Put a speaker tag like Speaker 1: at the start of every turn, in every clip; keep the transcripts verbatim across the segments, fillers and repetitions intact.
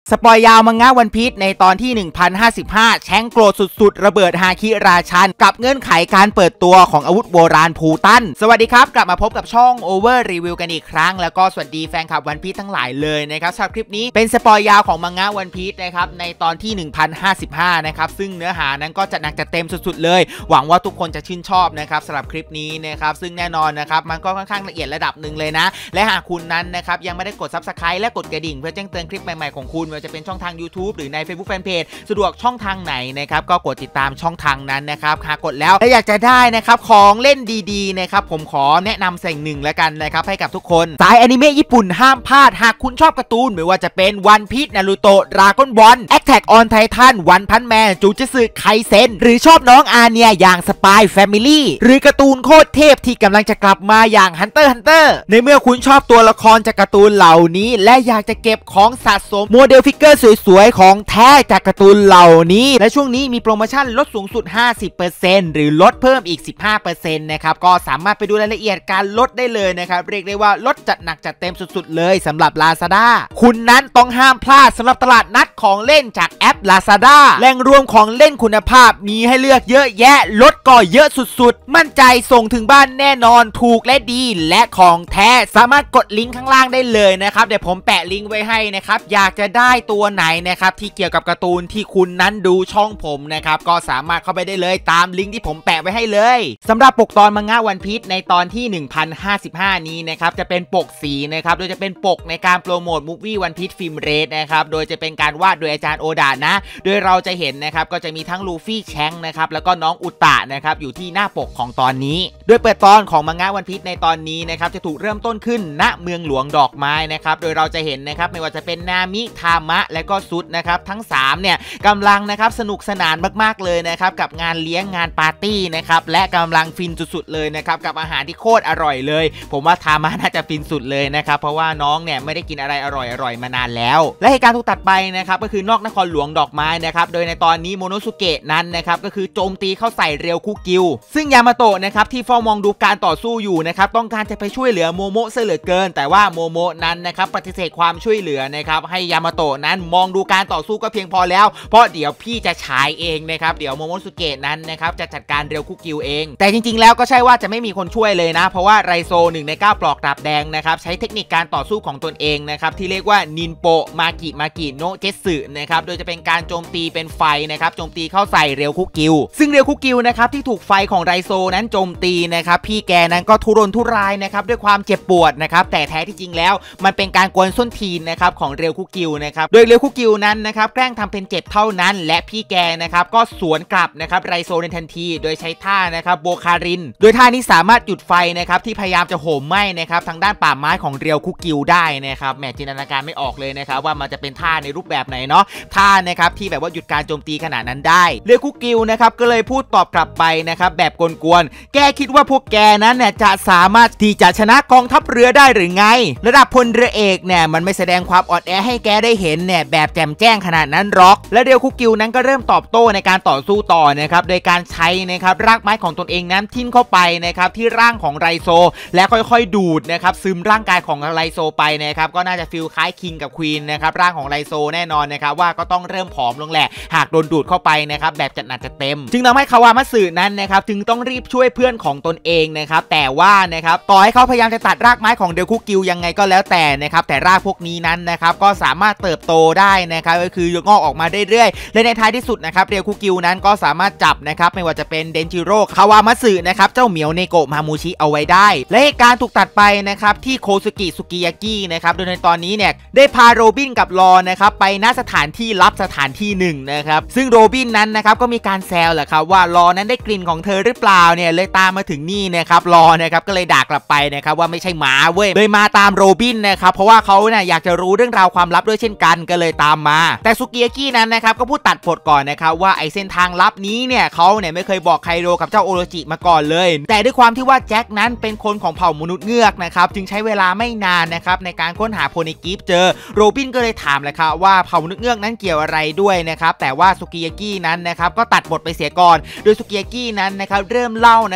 Speaker 1: สปอยยาวมังงะวันพีชในตอนที่ หนึ่งพันห้าสิบห้า แช่งโกรธสุดๆระเบิดฮาคิราชันกับเงื่อนไขการเปิดตัวของอาวุธโบราณพูตันสวัสดีครับกลับมาพบกับช่อง Over Review กันอีกครั้งแล้วก็สวัสดีแฟนคลับวันพีชทั้งหลายเลยนะครับสำหรับคลิปนี้เป็นสปอยยาวของมังงะวันพีชนะครับในตอนที่ หนึ่งพันห้าสิบห้า นะครับซึ่งเนื้อหานั้นก็จะหนักจะเต็มสุดๆเลยหวังว่าทุกคนจะชื่นชอบนะครับสำหรับคลิปนี้นะครับซึ่งแน่นอนนะครับมันก็ค่อนข้างละเอียดระดับหนึ่งเลยนะและหากคุณนั้นนะครับยังไม่ได้กด ซับสไครบ์ และกดกระดิ่งเพื่อแจ้งเตือนคลิปใหม่ๆของคุณว่าจะเป็นช่องทาง YouTube หรือใน Facebook Fanpage สะดวกช่องทางไหนนะครับก็กดติดตามช่องทางนั้นนะครับหากกดแล้วและอยากจะได้นะครับของเล่นดีๆนะครับผมขอแนะนำสิ่งหนึ่งแล้วกันนะครับให้กับทุกคนสายอนิเมะญี่ปุ่นห้ามพลาดหากคุณชอบการ์ตูนไม่ว่าจะเป็นวันพีชนารูโตะดราก้อนบอลแอทแทคออนไททันวันพันแมนจูจูสึไคเซ็นหรือชอบน้องอาเนียอย่างสปายแฟมิลี่หรือการ์ตูนโคตรเทพที่กำลังจะกลับมาอย่างฮันเตอร์ฮันเตอร์ในเมื่อคุณชอบตัวละครจากการ์ตูนเหล่านี้และอยากจะเก็บของสะสมโมเดลฟิกเกอร์สวยๆของแท้จากการ์ตูนเหล่านี้และช่วงนี้มีโปรโมชั่นลดสูงสุด ห้าสิบเปอร์เซ็นต์ หรือลดเพิ่มอีก สิบห้าเปอร์เซ็นต์ นะครับก็สามารถไปดูรายละเอียดการลดได้เลยนะครับเรียกได้ว่าลดจัดหนักจัดเต็มสุดๆเลยสำหรับ Lazada คุณนั้นต้องห้ามพลาดสำหรับตลาดนัดของเล่นจากแอป Lazada แหล่งรวมของเล่นคุณภาพมีให้เลือกเยอะแยะลดก็เยอะสุดๆมั่นใจส่งถึงบ้านแน่นอนถูกและดีและของแท้สามารถกดลิงก์ข้างล่างได้เลยนะครับเดี๋ยวผมแปะลิงก์ไว้ให้นะครับอยากจะได้ตัวไหนนะครับที่เกี่ยวกับการ์ตูนที่คุณนั้นดูช่องผมนะครับก็สามารถเข้าไปได้เลยตามลิงก์ที่ผมแปะไว้ให้เลยสำหรับปกตอนมังงะวันพีชในตอนที่ หนึ่งพันห้าสิบห้า นี้นะครับจะเป็นปกสีนะครับโดยจะเป็นปกในการโปรโมทมูฟวี่วันพีชฟิล์มเรดนะครับโดยจะเป็นการวาดโดยอาจารย์โอดะนะโดยเราจะเห็นนะครับก็จะมีทั้งลูฟี่แชงนะครับแล้วก็น้องอุตะนะครับอยู่ที่หน้าปกของตอนนี้โดยเปิดตอนของมังงะวันพีชในตอนนี้นะครับจะถูกเริ่มต้นขึ้นณเมืองหลวงดอกไม้นะครับโดยเราจะเห็นนะครับไม่ว่าจะเป็นนามิทามะและก็ซุดนะครับทั้งสามเนี่ยกำลังนะครับสนุกสนานมากๆเลยนะครับกับงานเลี้ยงงานปาร์ตี้นะครับและกำลังฟินสุดๆเลยนะครับกับอาหารที่โคตรอร่อยเลยผมว่าทามะน่าจะฟินสุดเลยนะครับเพราะว่าน้องเนี่ยไม่ได้กินอะไรอร่อยๆมานานแล้วและเหตุการณ์ถูกตัดไปนะครับก็คือนอกนครหลวงดอกไม้นะครับโดยในตอนนี้โมโนสุเกะนั้นนะครับก็คือโจมตีเข้าใส่เรียวคุกิวซึ่งยามาโตะนะครับที่เฝ้ามองดูการต่อสู้อยู่นะครับต้องการจะไปช่วยเหลือโมโมะซะเหลือเกินแต่ว่าโมโมะนั้นนะครับปฏิเสธความช่วยเหลือนะครับให้ยามาโตะนั้นมองดูการต่อสู้ก็เพียงพอแล้วเพราะเดี๋ยวพี่จะฉายเองนะครับเดี๋ยวโมโมสุเกะนั้นนะครับจะจัดการเรียวคุกิวเองแต่จริงๆแล้วก็ใช่ว่าจะไม่มีคนช่วยเลยนะเพราะว่าไรโซหนึ่งในเก้าปลอกดาบแดงนะครับใช้เทคนิคการต่อสู้ของตนเองนะครับที่เรียกว่านินโปมากิมากิโนเจสึนะครับโดยจะเป็นการโจมตีเป็นไฟนะครับโจมตีเข้าใส่เรียวคุกิวซึ่งเรียวคุกิวนะครับที่ถูกไฟของไรโซนั้นโจมตีนะครับพี่แกนั้นก็ทุรนทุรายนะครับด้วยความเจ็บปวดนะครับแต่แท้ที่จริงแล้วมันเป็นการกวนส้นตีนนะครับของเรียวคุกิวนะครับโดยเรียวคุกิวนั้นนะครับแกล้งทำเป็นเจ็บเท่านั้นและพี่แกนะครับก็สวนกลับนะครับไรโซในทันทีโดยใช้ท่านะครับโบคารินโดยท่านี้สามารถหยุดไฟนะครับที่พยายามจะโหมไหม้นะครับทางด้านป่าไม้ของเรียวคุกิวได้นะครับแหมจินตนาการไม่ออกเลยนะครับว่ามันจะเป็นท่าในรูปแบบไหนเนาะท่านะครับที่แบบว่าหยุดการโจมตีขนาดนั้นได้เรียวคุกิวนะครับก็เลยพูดตอบกลับไปนะครับแบบกวนๆแกคิดว่าพวกแกนั้นเนี่ยจะสามารถที่จะชนะกองทัพเรือได้หรือไงระดับพลเรือเอกเนี่ยมันไม่แสดงความอ่อนแอให้แกได้เห็นเนี่ยแบบแจ่มแจ้งขนาดนั้นหรอกและเรียวคุกิวนั้นก็เริ่มตอบโต้ในการต่อสู้ต่อนะครับโดยการใช้นะครับรากไม้ของตนเองนั้นทิ่มเข้าไปนะครับที่ร่างของไรโซและค่อยๆดูดนะครับซึมร่างกายของไรโซไปนะครับก็น่าจะฟีลคล้ายคิงกับควีนนะครับร่างของไรโซแน่นอนนะครับว่าก็ต้องเริ่มผอมลงแหละหากโดนดูดเข้าไปนะครับแบบจัดหนักจัดเต็มจึงทำให้คาวามัตสึนั้นนะครับจึงต้องรีบช่วยเพื่อนของตนเองนะครับแต่ว่านะครับต่อให้เขาพยายามจะตัดรากไม้ของเรียวคุกิวยังไงก็แล้วแต่นะครับแต่รากพวกนี้นั้นนะครับก็สามารถเติบโตได้นะครับก็คืองอกออกมาเรื่อยๆและในท้ายที่สุดนะครับเรียวคุกิวนั้นก็สามารถจับนะครับไม่ว่าจะเป็นเดนจิโร่คาวามัตสึนะครับเจ้าเหมียวเนโกะมามูชิเอาไว้ได้และเหตุการณ์ถูกตัดไปนะครับที่โคซุกิสุกิยากินะครับโดยในตอนนี้เนี่ยได้พาโรบินกับลอนะครับไปณสถานที่ลับสถานที่หนึ่งนะครับซึ่งโรบินนั้นนะครับก็มีการแซวแหละครับว่าลอนั้นได้กลิ่นของเธอหรือเปล่าเนี่ยเลยตามมาถึงนี่นะครับลอนะครับก็เลยด่ากลับไปนะครับว่าไม่ใช่หมาเว้ยเลยมาตามโรบินนะครับเพราะว่าเขาเนี่ยอยากจะรู้เรื่องราวความลับด้วยเช่นกันก็เลยตามมาแต่สุกิยากินั้นนะครับก็พูดตัดบทก่อนนะครับว่าไอเส้นทางลับนี้เนี่ยเขาเนี่ยไม่เคยบอกไคโรกับเจ้าโอโรจิมาก่อนเลยแต่ด้วยความที่ว่าแจ็คนั้นเป็นคนของเผ่ามนุษย์เงือกนะครับจึงใช้เวลาไม่นานนะครับในการค้นหาโพนิกิฟเจอโรบินก็เลยถามเลยครับว่าเผ่ามนุษย์เงือกนั้นเกี่ยวอะไรด้วยนะครับแต่ว่าสุกิยากินั้นนะครับก็ตัดบทไปเสียก่อนโดยสุกิยากินั้นนะครับเริ่มเล่านะครับเรื่อง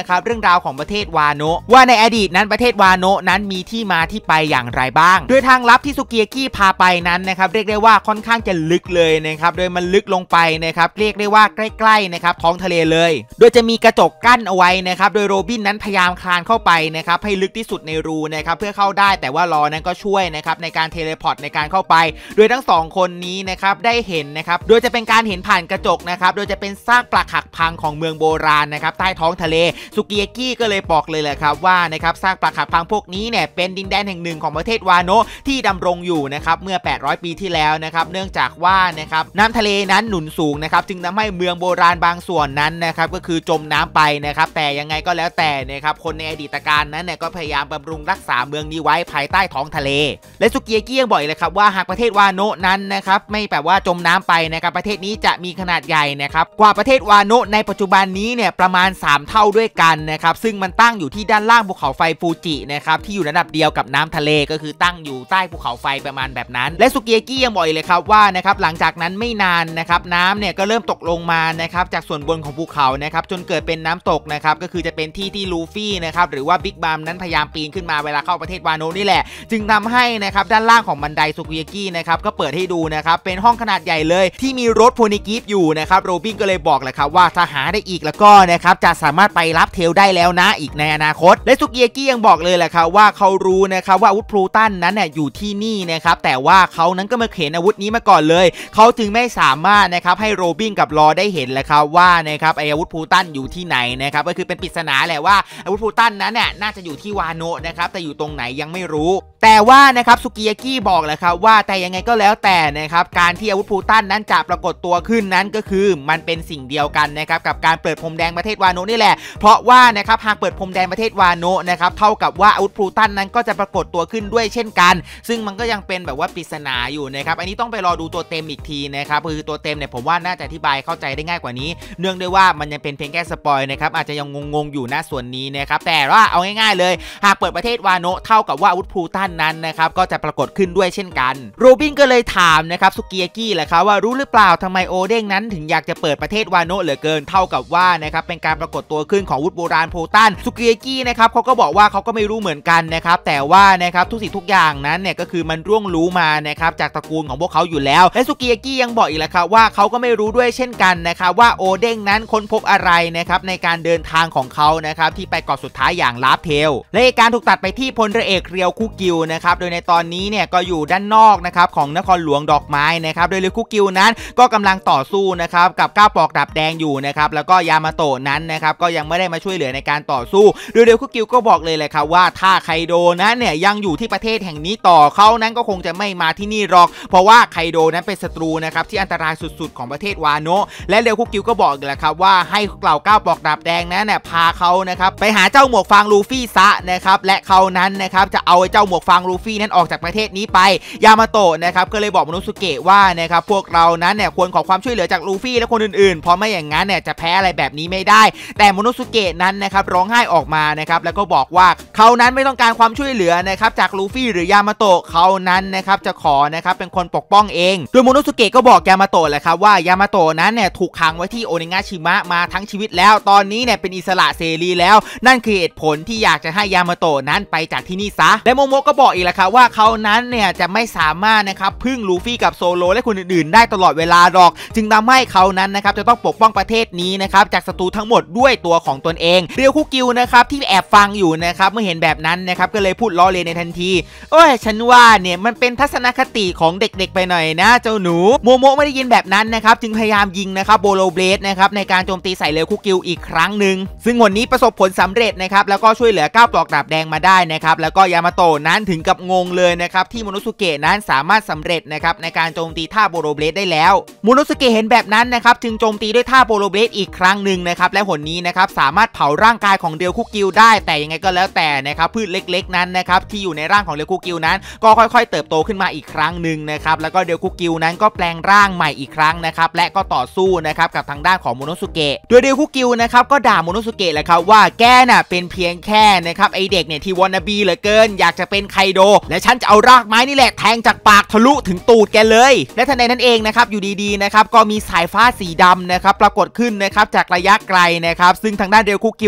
Speaker 1: ราวของประเทศวาโนะว่าในอดีตนั้นประเทศวาโนะนั้นมีที่มาที่ไปอย่างไรบ้างโดยทางลับที่สุกิยากิพาไปนั้นนะครับเรียกได้ว่าค่อนข้างจะลึกเลยนะครับโดยมันลึกลงไปนะครับเรียกได้ว่าใกล้ๆนะครับท้องทะเลเลยโดยจะมีกระจกกั้นเอาไว้นะครับโดยโรบินนั้นพยายามคลานเข้าไปนะครับให้ลึกที่สุดในรูนะครับเพื่อเข้าได้แต่ว่าลอนั้นก็ช่วยนะครับในการเทเลพอร์ตในการเข้าไปโดยทั้งสองคนนี้นะครับได้เห็นนะครับโดยจะเป็นการเห็นผ่านกระจกนะครับโดยจะเป็นซากปรักหักพังของเมืองโบราณนะครับใต้ท้องทะเลสุกิยากิก็เลยบอกเลยแหละครับว่านะครับซากปรักหักพังพวกนี้เนี่ยเป็นดินแดนแห่งหนึ่งของประเทศวาโนะที่ดำรงอยู่นะครับเมื่อแปดร้อยปีที่แล้วนะครับเนื่องจากว่านะครับน้ำทะเลนั้นหนุนสูงนะครับจึงทำให้เมืองโบราณบางส่วนนั้นนะครับก็คือจมน้ำไปนะครับแต่ยังไงก็แล้วแต่นะครับคนในอดีตการนั้นเนี่ยก็พยายามบำรุงรักษาเมืองนี้ไว้ภายใต้ท้องทะเลและสุกิยากิยังบอกเลยครับว่าหากประเทศวาโนะนั้นนะครับไม่แบบว่าจมน้ำไปนะครับประเทศนี้จะมีขนาดใหญ่นะครับกว่าประเทศวาโนะในปัจจุบันนี้เนี่ยประมาณสามเท่าด้วยกันนะครับซึ่งมันตั้งอยู่ที่ด้านล่างภูเขาไฟฟูจินะครับที่อยู่ระดับเดียวกับน้ำทะเลก็คือตั้งอยู่ใต้ภูเขาไฟประมาณแบบนั้นและสุกิยากิยังบอกเลยครับว่านะครับหลังจากนั้นไม่นานนะครับน้ำเนี่ยก็เริ่มตกลงมานะครับจากส่วนบนของภูเขานะครับจนเกิดเป็นน้ำตกนะครับก็คือจะเป็นที่ที่ลูฟี่นะครับหรือว่าบิ๊กบัมนั้นพยายามปีนขึ้นมาเวลาเข้าประเทศวาโนะนี่แหละจึงทำให้นะครับด้านล่างของบันไดสุกิยากินะครับก็เปิดให้ดูนะครับเป็นห้องขนาดใหญ่เลยที่มีรถโพนิกิฟอยู่นะครับโรบินก็เลยบอกแหละครับว่าถ้าหาได้อีกแล้วก็นะครับจะสามารถไปรับเทลได้แล้วนะอีกในอนาคตและสุกิยากิยังบอกเลยแหละครับว่าเขารู้นะครับว่าอาวุธพลูตันนั้นเนี่ยอยู่ที่นี่นะครับแต่ว่าเขานั้นก็มาเข็นอาวุธนี้มาก่อนเลยเขาจึงไม่สามารถนะครับให้โรบินกับลอได้เห็นแหละครับว่านะครับไออาวุธพลูตันอยู่ที่ไหนนะครับก็คือเป็นปริศนาแหละว่าอาวุธพลูตันนั้นเนี่ยน่าจะอยู่ที่วาโนะนะครับแต่อยู่ตรงไหนยังไม่รู้แต่ว่านะครับสุกิยากิบอกแหละครับว่าแต่ยังไงก็แล้วแต่นะครับการที่อาวุธพลูตันนั้นจะปรากฏตัวขึ้นนั้นก็คือมันเป็นสิ่งเดียวกันนะครับกับการเปิดพรมแดงประเทศวาโนะนี่แหละเพราะว่านะครับหากเปิดพรมแดงประเทศวาโนะนะครับเท่ากับว่าอาวุธพลูตันนั้นก็จะปรากฏตัวขึ้นด้วยเช่นกันซึ่งมันก็ยังเป็นแบบว่าปริศนาอยู่นะครับอันนี้ต้องไปรอดูตัวเต็มอีกทีนะครับคือตัวเต็มเนี่ยผมว่าน่าจะอธิบายเข้าใจได้ง่ายกว่านี้เนื่องด้วยว่ามันยังเป็นเพียงแค่สปอยนะครับอาจจะยังงงๆอยู่นะส่วนนี้นะครับแต่ว่าเอาง่ายๆเลยหากเปิดประเทศวาโนะเท่ากับว่าอาวุธพลูตันนั้นนะครับก็จะปรากฏขึ้นด้วยเช่นกันโรบินก็เลยถามนะครับสุกิยากิแหละครับว่ารู้หรือเปล่าทำไมโอเด้งนั้นถึงอยากจะเปิดประเทศวาโนะเหลือเกินเท่ากับว่านะครับเป็นการปรากฏตัวขึ้นของอาวุธโบราณพลูตันสุกิยากินะครับเขาก็บอกว่าเขาก็ไม่รู้เหมือนกันนะครับแต่ว่านะครับทุกสิ่งทุกอย่างนั้นเนี่ยก็คือมันร่วงรู้มานะครับจากตระกูลของพวกเขาอยู่แล้วและสุกิยากิยังบอกอีกแหละครับว่าเขาก็ไม่รู้ด้วยเช่นกันนะครับว่าโอเด้งนั้นค้นพบอะไรนะครับในการเดินทางของเขานะครับที่ไปเกาะสุดท้ายอย่างลาฟเทลและการถูกตัดไปที่พลเรือเอกเรียวคุกิวนะครับโดยในตอนนี้เนี่ยก็อยู่ด้านนอกนะครับของนครหลวงดอกไม้นะครับโดยเรียวคุกิวนั้นก็กำลังต่อสู้นะครับกับก้าวปอกดาบแดงอยู่นะครับแล้วก็ยามาโตะนั้นนะครับก็ยังไม่ได้มาช่วยเหลือในการต่อสู้โดยเรียวคุกิวก็บอกเลยเลยครับว่าถ้าไคโดนั้นเนี่ยยังอยู่ที่ประเทศแห่งนี้ต่อเขานั้นก็คงจะไม่มาที่นี่หรอกเพราะว่าไคโดนั้นเป็นศัตรูนะครับที่อันตรายสุดๆของประเทศวาโนะและเรียวคุกิวก็บอกเลยครับว่าให้เหล่าก้าวปอกดาบแดงนั้นเนี่ยพาเขานะครับไปหาเจ้าหมวกฟางลูฟี่ซะนะครับและเขานั้นนะครับจะเอาไอ้เจ้าหมวกฟางลูฟี่นั้นออกจากประเทศนี้ไปยามาโตะนะครับก็เลยบอกโมโนสุเกะว่านะครับพวกเรานั้นเนี่ยควรขอความช่วยเหลือจากลูฟี่และคนอื่นๆเพราะไม่อย่างนั้นเนี่ยจะแพ้อะไรแบบนี้ไม่ได้แต่โมโนสุเกะนั้นนะครับร้องไห้ออกมานะครับแล้วก็บอกว่าเขานั้นไม่ต้องการความช่วยเหลือนะครับจากลูฟี่หรือยามาโตะเขานั้นนะครับจะขอนะครับเป็นคนปกป้องเองโดยโมโนสุเกะก็บอกยามาโตะแหละครับว่ายามาโตะนั้นเนี่ยถูกขังไว้ที่โอนิงาชิมะมาทั้งชีวิตแล้วตอนนี้เนี่ยเป็นอิสระเสรีแล้วนั่นคือเหตุผลที่อยากจะให้ยามาโตะนั้นไปจากที่นี่ซะและโมโมก็บอกอีกแหละครับว่าเขานั้นเนี่ยจะไม่สามารถนะครับพึ่งลูฟี่กับโซโลและคนอื่นๆได้ตลอดเวลาหรอกจึงทำให้เขานั้นนะครับจะต้องปกป้องประเทศนี้นะครับจากศัตรูทั้งหมดด้วยตัวของตนเองเรียวคุกิวนะครับที่แอบฟังอยู่นะครับเมื่อเห็นแบบนั้นนะครับก็เลยพูดล้อเลียนในทันทีโอ้ยฉันว่าเนี่ยมันเป็นทัศนคติของเด็กๆไปหน่อยนะเจ้าหนูโมโมไม่ได้ยินแบบนั้นนะครับจึงพยายามยิงนะครับโบโลเบลดนะครับในการโจมตีใส่เรียวคุกิวอีกครั้งหนึ่งซึ่งวันนี้ประสบผลสำเร็จนะครับแล้วก็ช่วยเหลือก้าวปลอกดาบแดงมาได้นะครับแล้วก็ยามาโตะนั้นถึงกับงงเลยนะครับที่โมโนสุเกะนั้นสามารถสำเร็จนะครับในการโจมตีท่าโบโลเบลดได้แล้วโมโนสุเกะเห็นแบบนั้นนะครับจึงโจมตีด้วยท่าโบโลเบลดอีกครั้งหนึ่งนะครับและหนนี้นะครับสามารถเผาร่างกายของเรียวคุกิวได้แต่ยังไงก็แล้วแต่นะครับพืชเล็กๆนั้นนะครับที่อยู่ในร่างของเรียวคุกิวนั้นก็ค่อยๆเติบโตขึ้นมาอีกครั้งหนึ่งนะครับแล้วก็เรียวคุกิวนั้นก็แปลงร่างใหม่อีกครั้งนะครับและก็ต่อสู้นะครับกับทางด้านของโมโนสุเกะโดยเรียวคุกิวนะครับก็ด่าโมโนสุเกะแหละครับว่าแกน่ะเป็นเพียงแค่นะครับไอเด็กเนี่ยที่วอนาบีเหลือเกินอยากจะเป็นไคโดและฉันจะเอารากไม้นี่แหละแทงจากปากทะลุถึงตูดแกเลยและทันใดนั้นเองนะครับอยู่ดีๆนะครับก็มีสายฟ้าสีดำนะครับปรากฏขึ้นนะครับจากระยะไกลนะครับซึ่งทางด้านเรียวคุกิว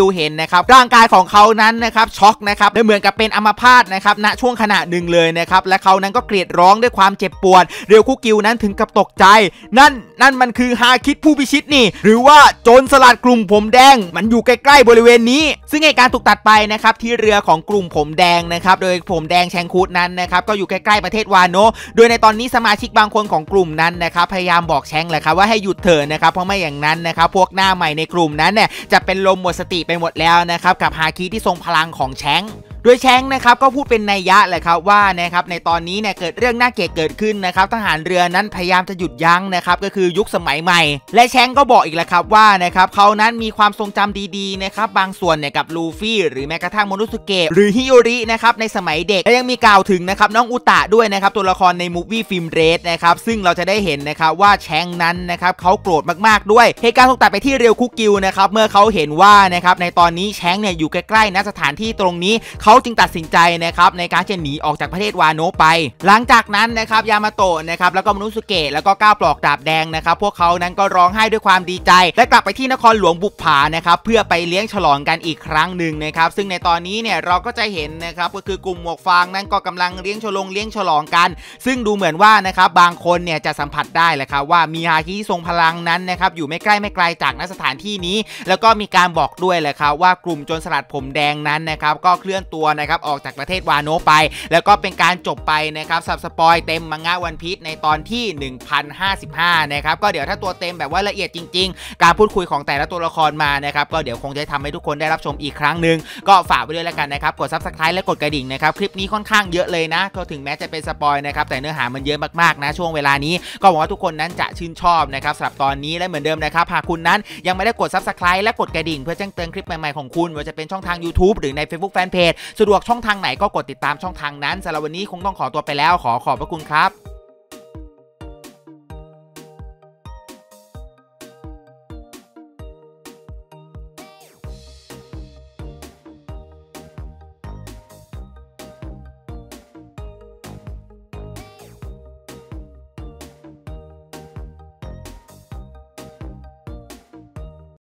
Speaker 1: วเห็นนะครับร่างกายของเขานั้นนะครับช็อกนะครับเหมือนกับเป็นอัมพาตนะครับณช่วงขณะหนึ่งเลยนะครับและเขานั้นก็กรีดร้องด้วยความเจ็บปวดเรียวคุกิวนั้นถึงกับตกใจนั่นนั่นมันคือฮาคิผู้พิชิตนี่หรือว่าโจรสลัดกลุ่มผมแดงมันอยู่ใกล้ๆบริเวณนี้ซึ่งเหตุการณ์ถูกตัดไปนะครับที่เรือของกลุ่มผมแดงนะครับโดยผมแดงแชงคูดนั้นนะครับก็อยู่ใกล้ๆประเทศวาโนโดยในตอนนี้สมาชิกบางคนของกลุ่มนั้นนะครับพยายามบอกแชงแหละครับว่าให้หยุดเถอะนะครับเพราะไม่อย่างนั้นนะครับพวกหน้าใหม่ในกลุ่มนั้นเนี่ยจะเป็นลมหมดสติไปหมดแล้วนะครับกับฮาคิที่ทรงพลังของแชงโดยแชงนะครับก็พูดเป็นนัยยะแหละครับว่านะครับในตอนนี้เนี่ยเกิดเรื่องน่าเกลียดเกิดขึ้นนะครับทหารเรือนั้นพยายามจะหยุดยั้งนะครับก็คือยุคสมัยใหม่และแชงก็บอกอีกแหละครับว่านะครับเขานั้นมีความทรงจำดีๆนะครับบางส่วนเนี่ยกับลูฟี่หรือแม้กระทั่งโมโนสุเกะหรือฮิโอรินะครับในสมัยเด็กและยังมีกล่าวถึงนะครับน้องอุตะด้วยนะครับตัวละครในมูฟวี่ฟิล์มเรดนะครับซึ่งเราจะได้เห็นนะครับว่าแชงนั้นนะครับเขาโกรธมากๆด้วยเหตุการณ์ถูกตัดไปที่เรียวคุกิวนะครับเมื่อเขาเห็นว่านะครับในตอนนี้แชงเนี่ยอยู่ใกล้ๆณสถานที่ตรงนี้เขาจึงตัดสินใจนะครับในการจะหนีออกจากประเทศวาโนะไปหลังจากนั้นนะครับยามาโตะนะครับแล้วก็มนุสุเกะแล้วก็ก้าวปลอกดาบแดงนะครับพวกเขานั้นก็ร้องไห้ด้วยความดีใจและกลับไปที่นครหลวงบุปผานะครับเพื่อไปเลี้ยงฉลองกันอีกครั้งหนึ่งนะครับซึ่งในตอนนี้เนี่ยเราก็จะเห็นนะครับก็คือกลุ่มหมวกฟางนั้นก็กำลังเลี้ยงฉลองเลี้ยงฉลองกันซึ่งดูเหมือนว่านะครับบางคนเนี่ยจะสัมผัสได้แหละครับว่ามีฮาคิที่ทรงพลังนั้นนะครับอยู่ไม่ใกล้ไม่ไกลจากณสถานที่นี้แล้วก็มีการบอกด้วยแหละครับว่ากลุ่มโจรสลัดผมแดงนั้นนะครับก็เคลื่อนตัวนะครับออกจากประเทศวาโนะไปแล้วก็เป็นการจบไปนะครับสับสปอยเต็มมังงะวันพีชในตอนที่หนึ่งพันห้าสิบห้านะครับก็เดี๋ยวถ้าตัวเต็มแบบว่าละเอียดจริงๆการพูดคุยของแต่ละตัวละครมานะครับก็เดี๋ยวคงจะทำให้ทุกคนได้รับชมอีกครั้งหนึ่งก็ฝากไว้ด้วยแล้วกันนะครับกด ซับสไครบ์ และกดกระดิ่งนะครับคลิปนี้ค่อนข้างเยอะเลยนะก็ถึงแม้จะเป็นสปอยนะครับแต่เนื้อหามันเยอะมากๆนะช่วงเวลานี้ก็หวังว่าทุกคนนั้นจะชื่นชอบนะครับสำหรับตอนนี้และเหมือนเดิมนะครับหากคุณนั้นยังไม่ได้กด ซับสไครบ์ และกดกระดิ่งเพื่อแจ้งเตือนคลิปใหม่ๆของคุณว่าจะเป็นช่องทาง ยูทูบ หรือใน เฟซบุ๊ก Fanpage สะดวกช่องทางไหนก็กดติดตามช่องทางนั้นสำหรับวันนี้คงต้องขอตัวไปแล้วขอขอบพระคุณครับ